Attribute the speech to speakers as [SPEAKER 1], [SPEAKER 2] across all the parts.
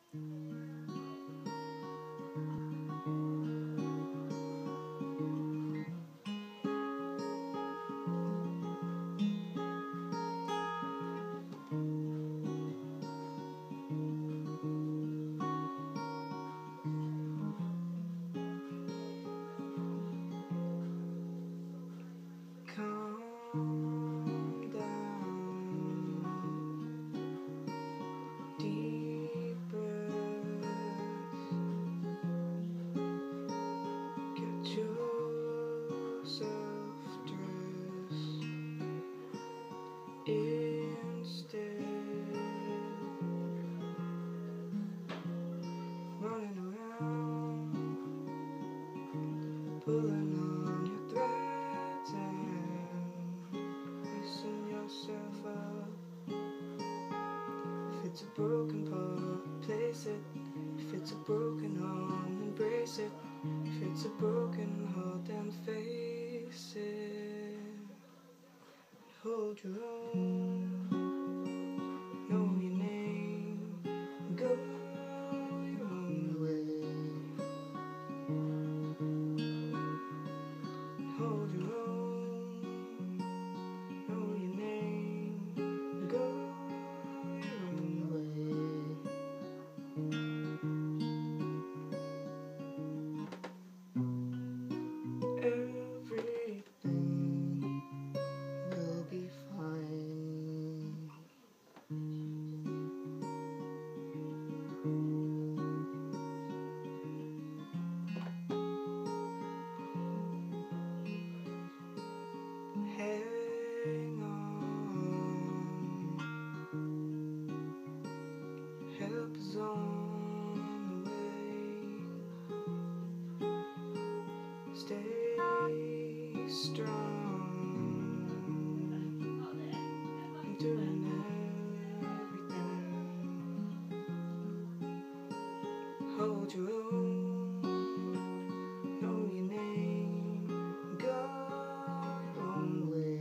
[SPEAKER 1] Calm down, deep breath, get yourself dressed. Instead, running around, pulling on your threads and loosen yourself up. If it's a broken part, place it. If it's a broken arm, embrace it. If it's a broken heart, then face it. Hold your own, know your name, go your own way. Hold your own, know your name, go your own way. Everything will be fine. Hang on, help is on the way. Stay strong, I'm doing everything. Hold your own, know your name, go your own way.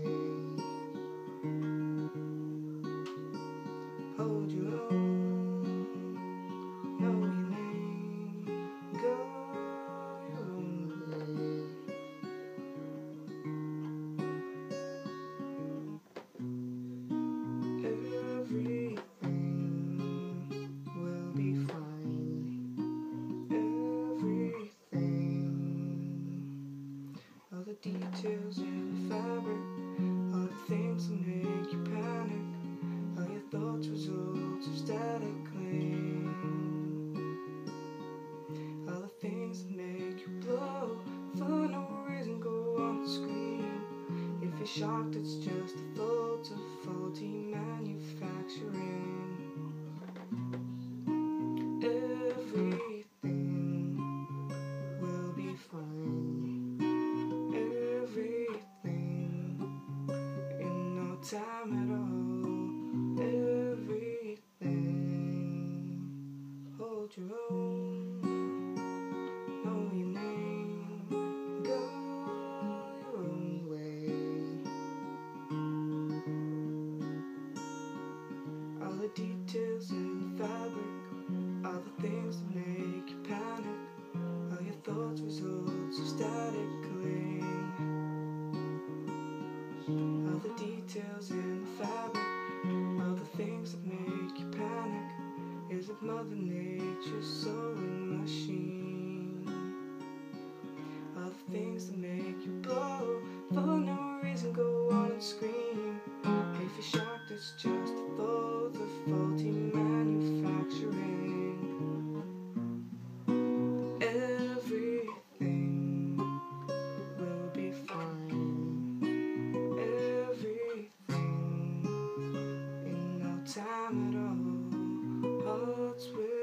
[SPEAKER 1] Hold your own, know your name, go your own way. Everything will be fine. Everything, all the details in the fabric, all the things that make you panic, all your thoughts, results of static cling, all the things that make you blow for no reason, go on and scream. If you're shocked, it's just the fault of faulty manufacturing. Everything will be fine. Everything in no time at all. Everything. Hold your own, know your name, go your own way. All the details in the fabric, all the things that make you panic, all your thoughts, results of static cling. All the details in the fabric, all the things that make you panic, is it Mother Nature's sewing machine? All the things that make you blow for no reason, go on and scream. If you're shocked, it's just the fault of faulty manufacturing. Everything will be fine. Everything in no time at all. Hearts will